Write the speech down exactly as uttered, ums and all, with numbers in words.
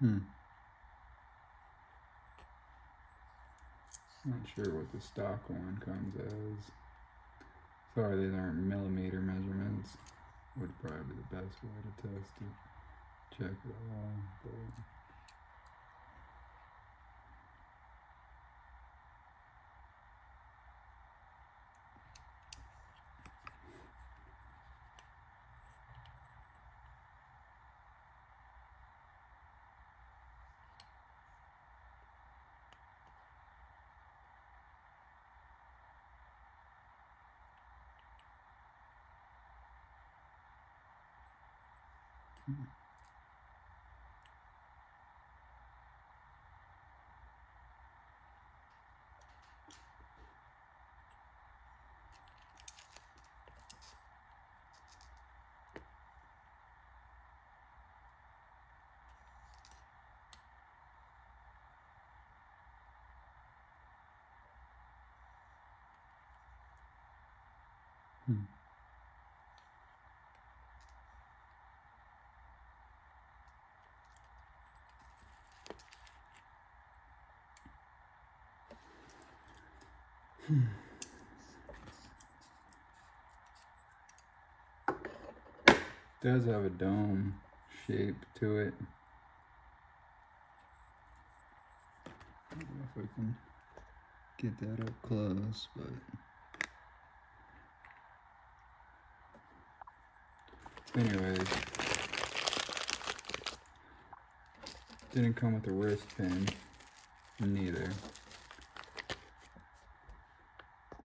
Hmm. Not sure what the stock one comes as. Sorry, these aren't millimeter measurements. Would probably be the best way to test it. Check it all. But hmm. Hmm. Hmm. Does have a dome shape to it. I don't know if I can get that up close, but anyways, didn't come with a wrist pin, neither.